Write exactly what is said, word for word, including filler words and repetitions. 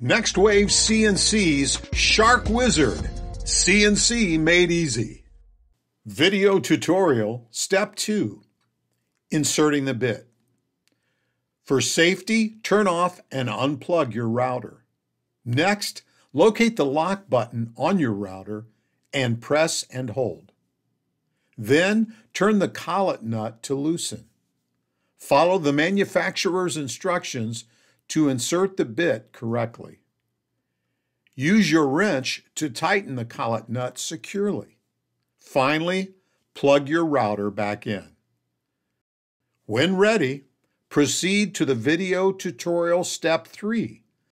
NextWave C N C's Shark Wizard, C N C made easy. Video tutorial, step two, inserting the bit. For safety, turn off and unplug your router. Next, locate the lock button on your router and press and hold. Then, turn the collet nut to loosen. Follow the manufacturer's instructions to insert the bit correctly. Use your wrench to tighten the collet nut securely. Finally, plug your router back in. When ready, proceed to the video tutorial step three.